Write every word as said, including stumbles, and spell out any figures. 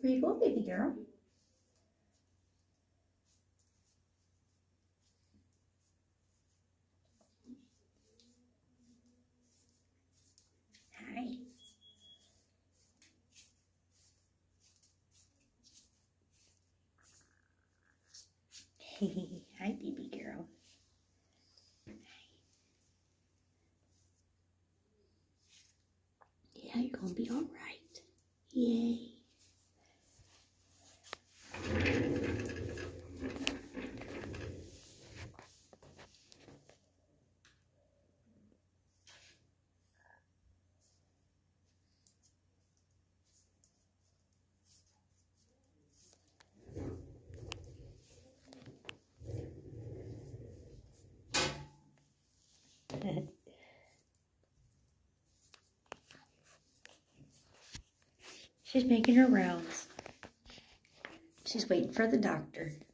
Where you going, baby girl? Hi. Hi, baby girl. Yeah, you're gonna be all right. Yay. She's making her rounds. She's waiting for the doctor.